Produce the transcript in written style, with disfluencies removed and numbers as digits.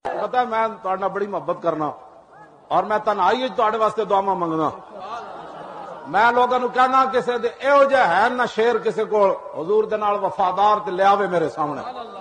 पता है मैं तुहाडे नाल बड़ी मोहब्बत करना और मैं तन्हाई तुहाडे वास्ते दुआवां मंगना। मैं लोगों को कहना किसी दे इहो जिहा है ना शेर किसी को हुजूर दे नाल वफादार ते लियावे मेरे सामने।